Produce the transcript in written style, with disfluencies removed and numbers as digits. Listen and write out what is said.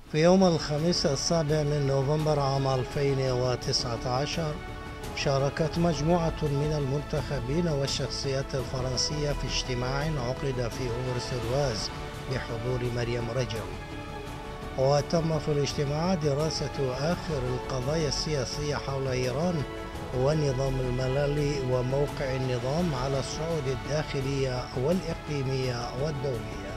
في يوم الخميس 7 نوفمبر عام 2019 شاركت مجموعة من المنتخبين والشخصيات الفرنسية في اجتماع عقد في أورسلواز بحضور مريم رجب. وتم في الاجتماع دراسة آخر القضايا السياسية حول إيران والنظام المللي وموقع النظام على الصعود الداخلية والإقليمية والدولية.